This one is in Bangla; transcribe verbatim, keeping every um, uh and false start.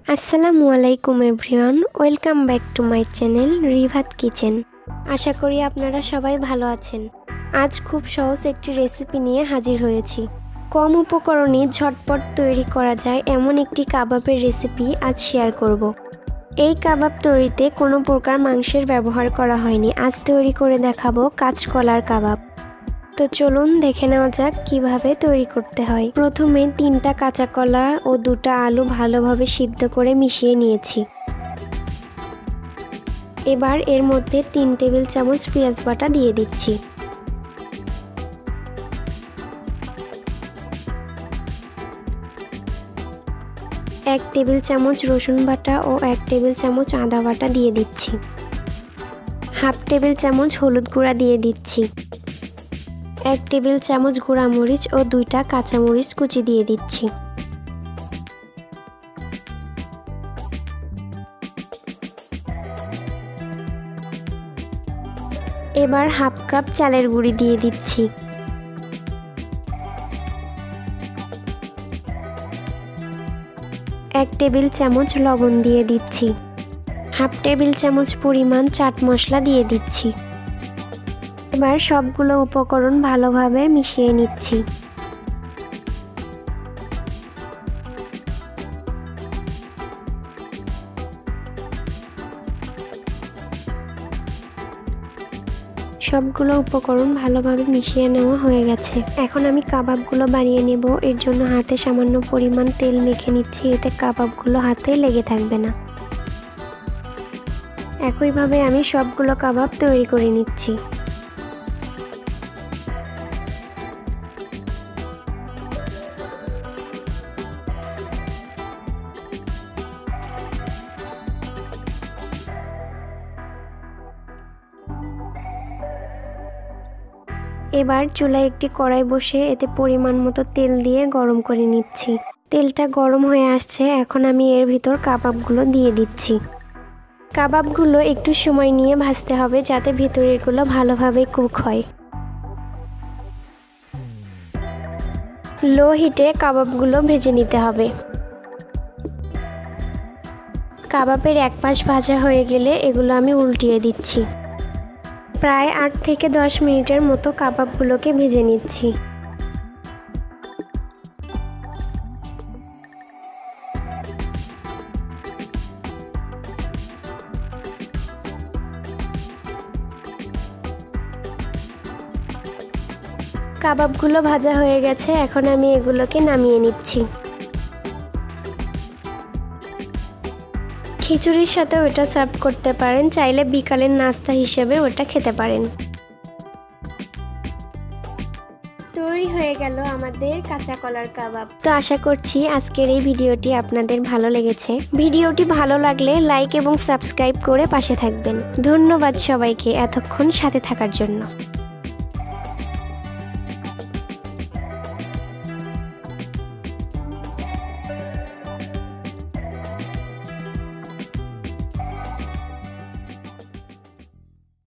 আসসালামু আলাইকুম everyone, welcome back to my channel Rivat kitchen. আশা করি আপনারা সবাই ভালো আছেন। আজ খুব সহজ একটি রেসিপি নিয়ে হাজির হয়েছি। কম উপকরণে ঝটপট তৈরি করা যায় এমন একটি কাবাবের রেসিপি আজ শেয়ার করব। এই কাবাব তৈরিতে কোনো প্রকার মাংসের ব্যবহার করা হয়নি। আজ তৈরি করে দেখাবো কাঁচকলার কাবাব। তো চলুন দেখে নেওয়া যাক কিভাবে তৈরি করতে হয়। প্রথমে তিনটা কাঁচা কলা ও দুটা আলু ভালোভাবে সিদ্ধ করে মিশিয়ে নিয়েছি। এবার এর মধ্যে তিন টেবিল চামচ পেঁয়াজ বাটা দিয়ে দিচ্ছি। এক টেবিল চামচ রসুন বাটা ও এক টেবিল চামচ আদা বাটা দিয়ে দিচ্ছি। হাফ টেবিল চামচ হলুদ গুঁড়া দিয়ে দিচ্ছি। এক টেবিল চামচ গুঁড়া মরিচ ও দুইটা কাঁচামরিচ কুচি দিয়ে দিচ্ছি। এবার হাফ কাপ চালের গুঁড়ি দিয়ে দিচ্ছি। এক টেবিল চামচ লবণ দিয়ে দিচ্ছি। হাফ টেবিল চামচ পরিমাণ চাট মশলা দিয়ে দিচ্ছি। এবার সবগুলো উপকরণ ভালোভাবে মিশিয়ে নিচ্ছি। সবগুলো উপকরণ ভালোভাবে মিশিয়ে নেওয়া হয়ে গেছে। এখন আমি কাবাবগুলো বানিয়ে নেব। এর জন্য হাতে সামান্য পরিমাণ তেল মেখে নিচ্ছি, এতে কাবাবগুলো হাতে লেগে থাকবে না। একইভাবে আমি সবগুলো কাবাব তৈরি করে নিচ্ছি। এবার চুলায় একটি কড়াই বসে এতে পরিমাণ মতো তেল দিয়ে গরম করে নিচ্ছি। তেলটা গরম হয়ে আসছে, এখন আমি এর ভিতর কাবাবগুলো দিয়ে দিচ্ছি। কাবাবগুলো একটু সময় নিয়ে ভাজতে হবে যাতে ভিতরেরগুলো ভালোভাবে কুক হয়। লো হিটে কাবাবগুলো ভেজে নিতে হবে। কাবাবের এক পাশ ভাজা হয়ে গেলে এগুলো আমি উল্টিয়ে দিচ্ছি। প্রায় আট থেকে দশ মিনিটের মতো কাবাবগুলোকে ভেজে নিচ্ছি। কাবাবগুলো ভাজা হয়ে গেছে, এখন আমি এগুলোকে নামিয়ে নিচ্ছি। খিচুড়ির সাথে ওটা সার্ভ করতে পারেন, চাইলে বিকালের নাস্তা হিসেবে ওটা খেতে পারেন। তৈরি হয়ে গেল আমাদের কাঁচা কলার কাবাব। তো আশা করছি আজকের এই ভিডিওটি আপনাদের ভালো লেগেছে। ভিডিওটি ভালো লাগলে লাইক এবং সাবস্ক্রাইব করে পাশে থাকবেন। ধন্যবাদ সবাইকে এতক্ষণ সাথে থাকার জন্য।